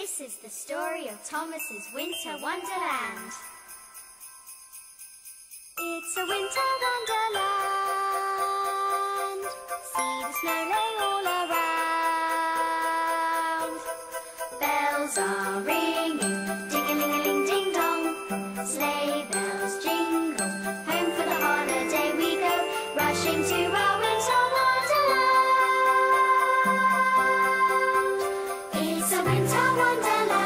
This is the story of Thomas's Winter Wonderland. It's a winter wonderland. See the snow lay all around. Bells are ringing, ding-a-ling-a-ling, ding-dong. Sleigh bells jingle, home for the holiday we go, rushing to our winter wonderland. It's a winter wonderland.